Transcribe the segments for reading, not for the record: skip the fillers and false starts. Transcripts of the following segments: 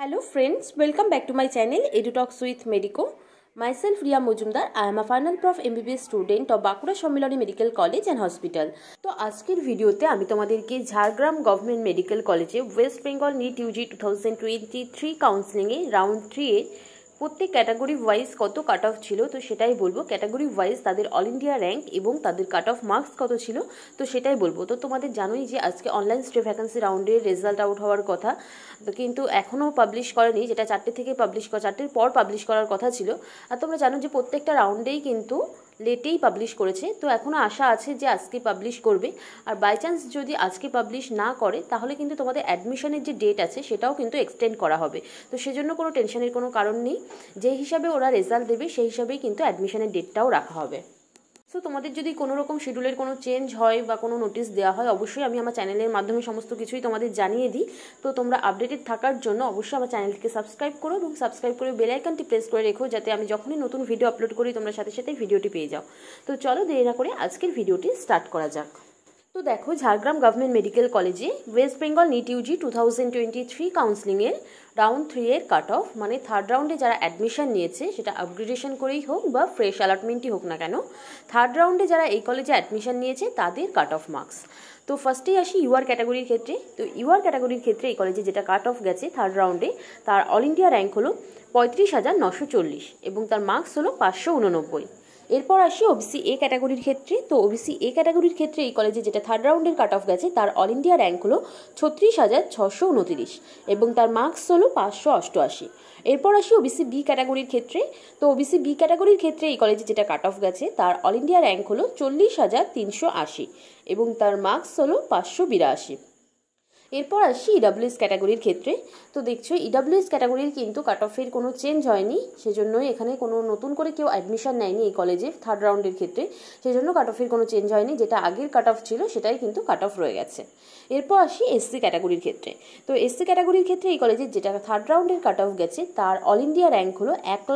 Hello friends, welcome back to my channel EduTalks with Medico. Myself Riya Mojumdar. I am a final prof MBBS student of Bakura Shommiloni Medical College and Hospital. তো আজকের ভিডিওতে আমি তোমাদেরকে Jhargram government medical কলেজে West Bengal NEET UG 2023 counselling এ round 3 এর প্রত্যেক category wise কত কাট অফ ছিল তো সেটাই বলবো। ক্যাটাগরি ওয়াইজ তাদের অল ইন্ডিয়া র্যাঙ্ক এবং তাদের কাট অফ মার্কস কত ছিল তো সেটাই বলবো। তো তোমাদের জানোই যে আজকে অনলাইন স্টে ভ্যাকেন্সি রাউন্ডের রেজাল্ট আউট হওয়ার কথা, তো কিন্তু এখনও পাবলিশ করেনি, যেটা 4টে থেকে চারটের পর পাবলিশ করার কথা ছিল। আর তোমরা জানো যে প্রত্যেকটা রাউন্ডেই কিন্তু লেটেই পাবলিশ করেছে, তো এখনও আশা আছে যে আজকে পাবলিশ করবে। আর বাই চান্স যদি আজকে পাবলিশ না করে তাহলে কিন্তু তোমাদের অ্যাডমিশনের যে ডেট আছে সেটাও কিন্তু এক্সটেন্ড করা হবে। তো সেজন্য কোনো টেনশনের কোনো কারণ নেই, যে হিসাবে ওরা রেজাল্ট দেবে সেই হিসাবেই কিন্তু অ্যাডমিশনের ডেটটাও রাখা হবে। সো তোমাদের যদি কোনো রকম শিডিউলের কোনো চেঞ্জ হয় বা কোনো নোটিশ দেওয়া হয় অবশ্যই আমি আমার চ্যানেলের মাধ্যমে সমস্ত কিছুই তোমাদের জানিয়ে দিই। তো তোমরা আপডেটেড থাকার জন্য অবশ্যই আমার চ্যানেলকে সাবস্ক্রাইব করো এবং সাবস্ক্রাইব করে বেল আইকনটি প্রেস করে রেখো, যাতে আমি যখনই নতুন ভিডিও আপলোড করি তোমরা সাথে সাথে ভিডিওটি পেয়ে যাও। তো চলো দেরি না করে আজকের ভিডিওটি স্টার্ট করা যাক। তো দেখো, ঝাড়গ্রাম গভর্নমেন্ট মেডিকেল কলেজে ওয়েস্ট বেঙ্গল নিট ইউজি 2023 কাউন্সেলিংয়ের রাউন্ড 3 এর কাট অফ, মানে থার্ড রাউন্ডে যারা অ্যাডমিশন নিয়েছে সেটা আপগ্রেডেশন করেই হোক বা ফ্রেশ অ্যালটমেন্টই হোক না কেন, থার্ড রাউন্ডে যারা এই কলেজে অ্যাডমিশন নিয়েছে তাদের কাট অফ মার্কস। তো ফার্স্টেই আসি ইউআর ক্যাটাগরির ক্ষেত্রে। তো ইউআর ক্যাটাগরির ক্ষেত্রে এই কলেজে যেটা কাট অফ গেছে থার্ড রাউন্ডে, তার অল ইন্ডিয়া র্যাঙ্ক হলো 35,940 এবং তার মার্কস হলো 589। এরপর আসি ওবিসি এ ক্যাটাগরির ক্ষেত্রে। তো ওবিসি এ ক্যাটাগরির ক্ষেত্রে এই কলেজে যেটা থার্ড রাউন্ডের কাট অফ গেছে তার অল ইন্ডিয়া র্যাঙ্ক হলো 36,629 এবং তার মার্কস হলো 588। এরপর আসি ওবিসি বি ক্যাটাগরির ক্ষেত্রে। তো ওবিসি বি ক্যাটাগরির ক্ষেত্রে এই কলেজে যেটা কাট অফ গেছে তার অল ইন্ডিয়া র্যাঙ্ক হলো 40,380 এবং তার মার্কস হলো 582। এরপর আসি ইডাব্লিউএস ক্যাটাগরির ক্ষেত্রে। তো দেখছো ইডাব্লিউএস ক্যাটাগরির কিন্তু কাট অফের কোনো চেঞ্জ হয়নি, সেজন্যই এখানে কোনো নতুন করে কেউ অ্যাডমিশন নেয়নি এই কলেজে থার্ড রাউন্ডের ক্ষেত্রে, সেজন্য কাট অফের কোনো চেঞ্জ হয়নি, যেটা আগের কাট অফ ছিল সেটাই কিন্তু কাট অফ রয়ে গেছে। এরপর আসি এসসি ক্যাটাগরির ক্ষেত্রে। তো এসসি ক্যাটাগরির ক্ষেত্রে এই কলেজের যেটা থার্ড রাউন্ডের কাট অফ গেছে তার অল ইন্ডিয়া র্যাঙ্ক হলো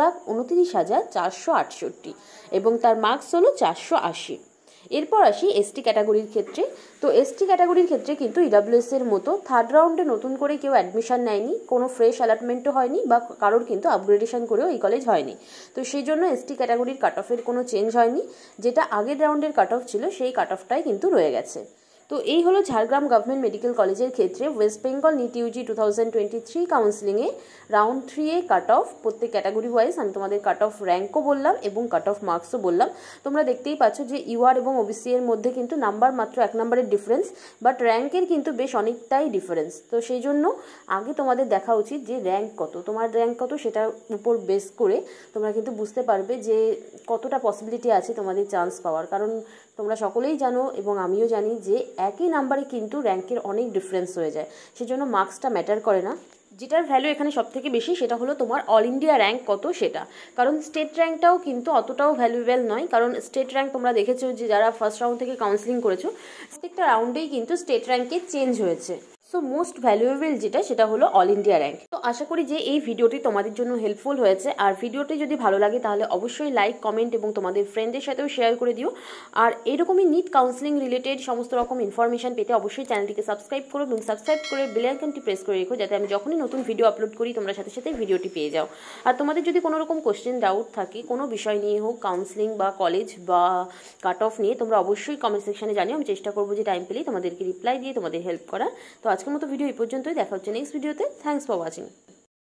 1,29,468 এবং তার মার্কস হলো 480। এরপর আসি এসটি ক্যাটাগরির ক্ষেত্রে। তো এসটি ক্যাটাগরির ক্ষেত্রে কিন্তু ইডাব্লিউএস এর মতো থার্ড রাউন্ডে নতুন করে কেউ অ্যাডমিশন নেয়নি, কোনো ফ্রেশ অ্যালটমেন্টও হয়নি বা কারোর কিন্তু আপগ্রেডেশন করেও এই কলেজ হয়নি। তো সেই জন্য এসটি ক্যাটাগরির কাট অফের কোনো চেঞ্জ হয়নি, যেটা আগের রাউন্ডের কাট অফ ছিল সেই কাট অফটাই কিন্তু রয়ে গেছে। তো এই হলো ঝাড়গ্রাম গভর্নমেন্ট মেডিকেল কলেজের ক্ষেত্রে ওয়েস্ট বেঙ্গল নিট ইউজি 2023 কাউন্সেলিংয়ে রাউন্ড 3 এ কাট অফ। প্রত্যেক ক্যাটাগরি ওয়াইজ আমি তোমাদের কাট অফ র্যাঙ্কও বললাম এবং কাট অফ মার্কসও বললাম। তোমরা দেখতেই পাচ্ছ যে ইউআর এবং ওবিসি এর মধ্যে কিন্তু নাম্বার মাত্র 1 নম্বরের ডিফারেন্স, বাট র্যাঙ্কের কিন্তু বেশ অনেকটাই ডিফারেন্স। তো সেই জন্য আগে তোমাদের দেখা উচিত যে র্যাঙ্ক কত, তোমার র্যাঙ্ক কত সেটার উপর বেস করে তোমরা কিন্তু বুঝতে পারবে যে কতটা পসিবিলিটি আছে তোমাদের চান্স পাওয়ার। কারণ তোমরা সকলেই জানো এবং আমিও জানি যে একই নাম্বারে কিন্তু র্যাঙ্কের অনেক ডিফারেন্স হয়ে যায়, সেজন্য মার্কসটা ম্যাটার করে না। যেটার ভ্যালু এখানে সব থেকে বেশি সেটা হলো তোমার অল ইন্ডিয়া র্যাঙ্ক কত সেটা, কারণ স্টেট র্যাঙ্কটাও কিন্তু অতটাও ভ্যালুয়েবল নয়। কারণ স্টেট র্যাঙ্ক তোমরা দেখেছো যে যারা ফার্স্ট রাউন্ড থেকে কাউন্সেলিং করেছো প্রত্যেকটা রাউন্ডেই কিন্তু স্টেট র্যাঙ্কে চেঞ্জ হয়েছে। সো মোস্ট ভ্যালুয়েবল যেটা সেটা হলো অল ইন্ডিয়া র্যাঙ্ক। তো আশা করি যে এই ভিডিওটি তোমাদের জন্য হেল্পফুল হয়েছে, আর ভিডিওটি যদি ভালো লাগে তাহলে অবশ্যই লাইক, কমেন্ট এবং তোমাদের ফ্রেন্ডদের সাথেও শেয়ার করে দিও। আর এরকমই নিট কাউন্সেলিং রিলেটেড সমস্ত রকম ইনফরমেশন পেতে অবশ্যই চ্যানেলটিকে সাবস্ক্রাইব করো এবং সাবস্ক্রাইব করে বেল আইকনটি প্রেস করে রেখো, যাতে আমি যখনই নতুন ভিডিও আপলোড করি তোমরা সাথে সাথে ভিডিওটি পেয়ে যাও। আর তোমাদের যদি কোনো রকম কোশ্চেন ডাউট থাকে কোনো বিষয় নিয়ে হোক, কাউন্সেলিং বা কলেজ বা কাট অফ নিয়ে, তোমরা অবশ্যই কমেন্ট সেকশনে জানিও। আমি চেষ্টা করবো যে টাইম পেলেই তোমাদেরকে রিপ্লাই দিয়ে তোমাদের হেল্প করা। তো আজকের মতো ভিডিও এই পর্যন্তই, দেখা হচ্ছে নেক্সট ভিডিওতে। Thanks for watching.